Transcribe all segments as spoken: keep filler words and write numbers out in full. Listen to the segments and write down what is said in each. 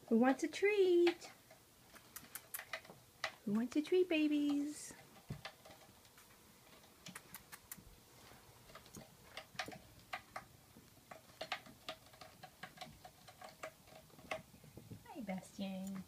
Who wants a treat? Who wants a treat, babies? Hi, Bastien.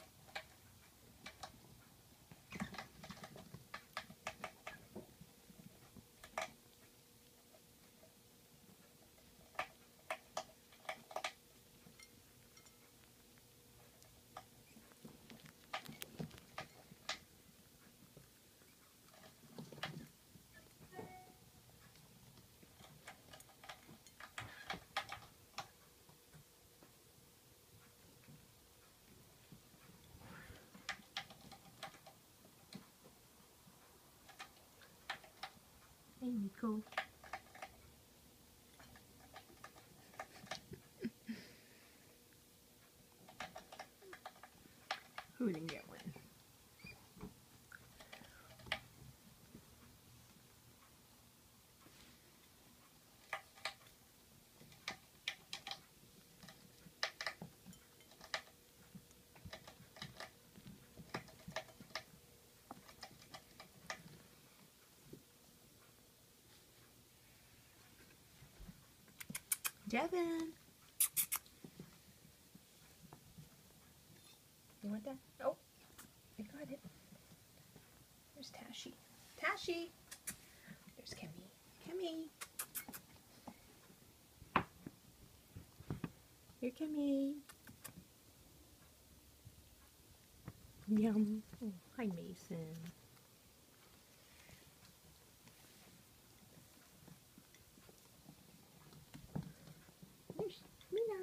Hey, Nico. Who didn't get one? Devin. You want that? Oh, I got it. There's Tashi. Tashi! There's Kimmy. Kimmy! Here, Kimmy. Yum. Oh, hi, Mason. There's Mina.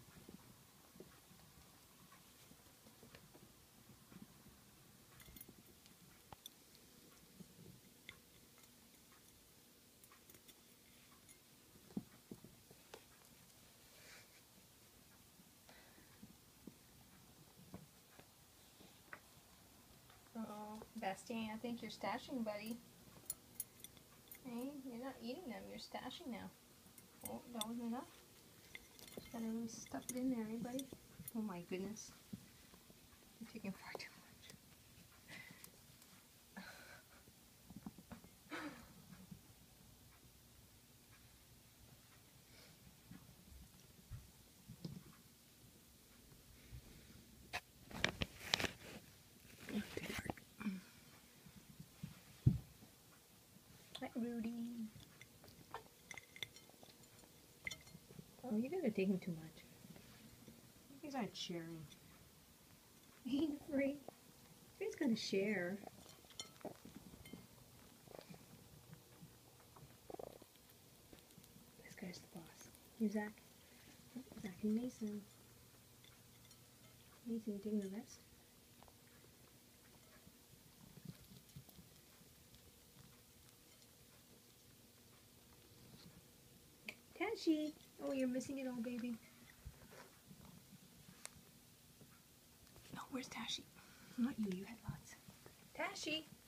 Uh-oh, Bastien, I think you're stashing, buddy. Hey, you're not eating them, you're stashing now. Oh, that wasn't enough? Just gotta really stuff it in there, everybody. Oh my goodness. You're taking far too much. Hi, Rudy. Oh, you're gonna take him too much. You guys aren't sharing. Ain't free. You guys gotta share. This guy's the boss. Here's Zach. Zach and Mason. Mason, you taking the rest? Tashi! Oh, you're missing it all, baby. Oh, where's Tashi? Not you, you had lots. Tashi!